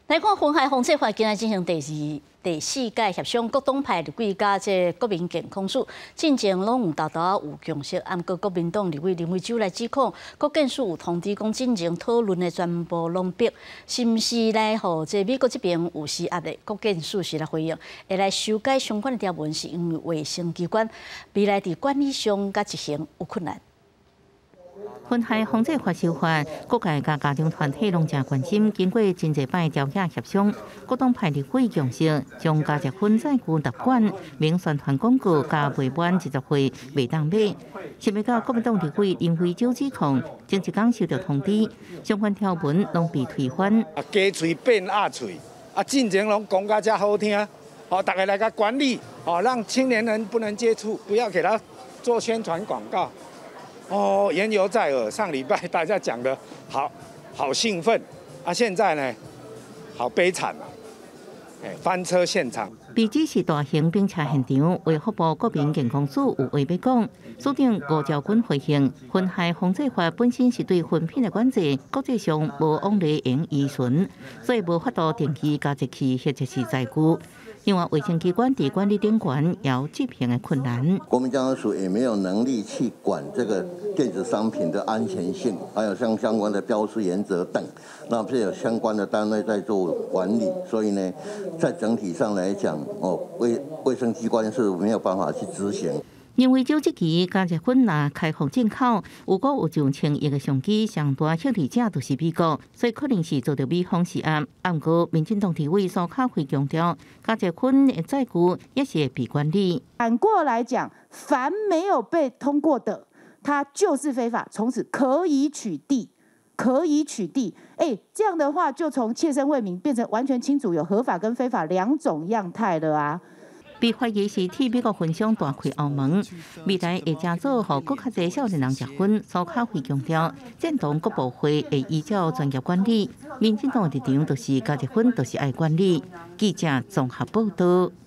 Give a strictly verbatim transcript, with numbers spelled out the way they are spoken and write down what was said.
来看婚害防治法今日进行第二、第四届协商，各党派立委加这国民健康署进前拢有豆豆有共识，按过国民党立委林为洲来指控，国建署有通知讲进前讨论的全部拢逼，是毋是来互这美国这边有施压力？国建署是来回应，会来修改相关的条文，是因为卫生机关未来伫管理上甲执行有困难。 婚害防治法修法，各界甲家庭团体拢真关心。经过真侪摆朝野协商，各党派立委共识，将加结婚载具纳管免宣传广告，加未满二十岁袂当买。前面到国民党立委林为洲指控，前一天收到通知，相关条文拢被推翻。 啊，鸡喙变鸭喙，啊，进前拢讲甲遮好听，好，大家来甲管理，好，让青年人不能接触，不要给他做宣传广告。 哦，言犹在耳。上礼拜大家讲的好好兴奋啊，现在呢，好悲惨啊！哎，翻车现场。 被指是大型警察现场，为服务国民健康署有话要讲。署长吴兆军回应，婚害防治法本身是对婚品的管制，国际上无往来用依循，所以无法度定期加一期或者是载具。 另外，卫生机关伫管理顶管有执行的困难。 国民健康署也没有能力去管这个电子商品的安全性，还有相相关的标示原则等，那是有相关的单位在做管理，所以呢，在整体上来讲，哦，卫卫生机关是没有办法去执行。 因为这期加结婚若开放进口，如果有上千亿的相机，上大获利者就是美国，所以可能是做到美方施压。不过，民进党立委苏巧慧强调，加结婚的载具也是会被管理。 反过来讲，凡没有被通过的，它就是非法，从此可以取缔，可以取缔。哎，这样的话，就从切身为民变成完全清楚有合法跟非法两种样态了啊。 被怀疑是替美国分享大开后门，未来会加做互更较侪少年人结婚。苏巧慧强调，赞同各部会会依照专业管理。民进党的立场就是加结婚就是爱管理。记者综合报道。